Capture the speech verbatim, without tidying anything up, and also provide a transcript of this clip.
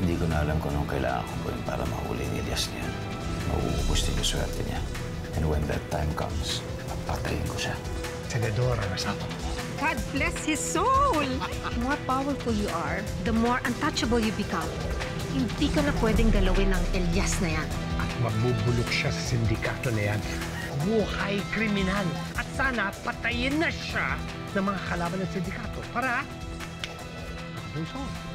Hindi ko na alam kung anong kailangan kong gawin para mahuli ang Elias niya. Mauubos din yung swerte niya. And when that time comes, papatayin ko siya. Senador Arasato. God bless his soul! The more powerful you are, the more untouchable you become. Hindi ka na pwedeng galawin ng Elias na yan. At magbubulok siya sa sindikato na yan. Buhay kriminal. At sana patayin na siya ng mga kalaban ng sindikato para makabuson.